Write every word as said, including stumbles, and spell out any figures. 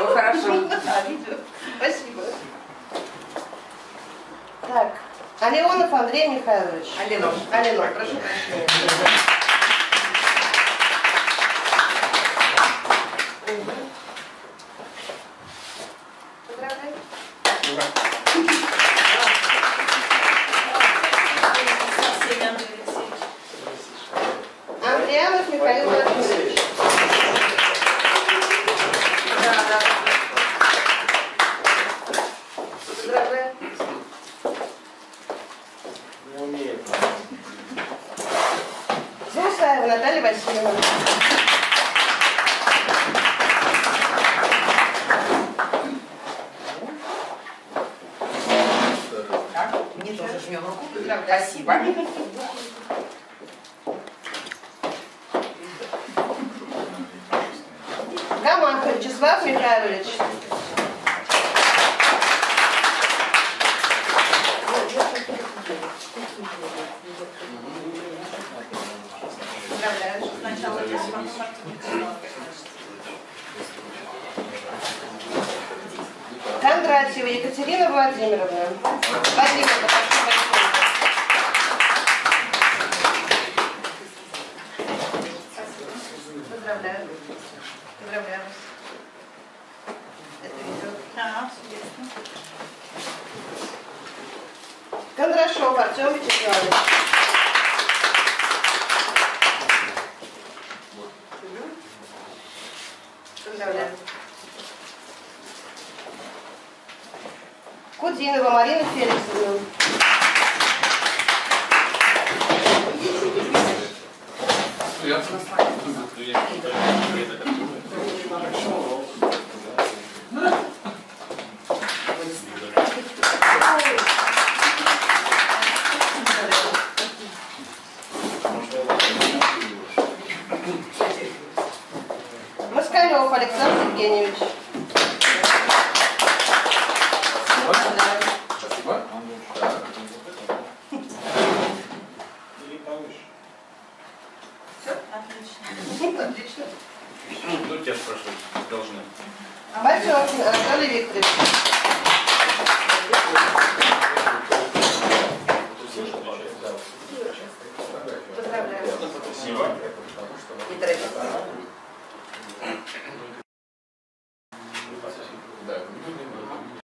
видео, хорошо. Да, видео. Спасибо. Так, Алеонов Андрей Михайлович. Алинов. Алинов, прошу прощения. Поздравляю. Андрианов Михаил Владимирович. Да, да. Поздравляю. Не умеет. Зусаева Наталья Васильевна. Так, мне тоже жмем руку. Спасибо. Гамах Вячеслав Михайлович. Поздравляю. Сначала я Кондратьева Екатерина Владимировна. Владимир, прошу большое. Поздравляю. Поздравляю вас. Это видео. Да, интересно. Кондрашов Артем Вячеславович. Поздравляю. Кудинова Марина Феликсовна. Москалев Александр Евгеньевич. Спасибо. Или повыше. Все? Отлично. Отлично. Ну, тебя спрашивать должны. Батюшкин Анатолий Викторович.